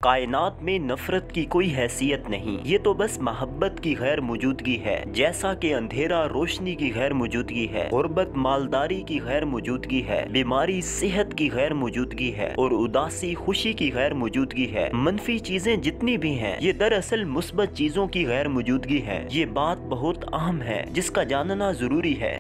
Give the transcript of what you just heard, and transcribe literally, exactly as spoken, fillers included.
कायनात में नफरत की कोई हैसियत नहीं, ये तो बस मोहब्बत की गैर मौजूदगी है। जैसा कि अंधेरा रोशनी की गैर मौजूदगी है, गुर्बत मालदारी की गैर मौजूदगी है, बीमारी सेहत की गैर मौजूदगी है और उदासी खुशी की गैर मौजूदगी है। मनफी चीजें जितनी भी हैं, ये दरअसल मुस्बत चीजों की गैर मौजूदगी है। ये बात बहुत अहम है जिसका जानना जरूरी है।